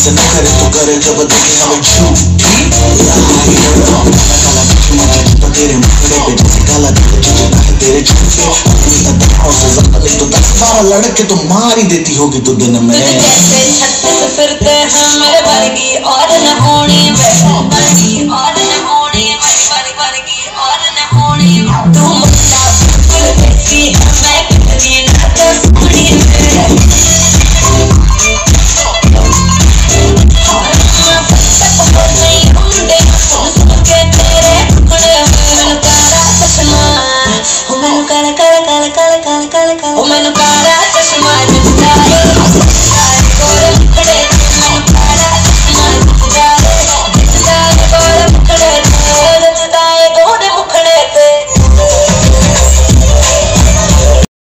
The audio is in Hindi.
हमसे न करे तो करे जब देखे हमें झूठी काला मजे तो तेरे मुखड़े पे जैसे काला चिपका है तेरे झूठे से ज्यादा नहीं तो 10-12 लड़के तो मार ही देती होगी तू दिन में। जैसे 36 फिरते हैं मेरे वर्गी और न होनी, वर्गी और न होनी, वर्गी और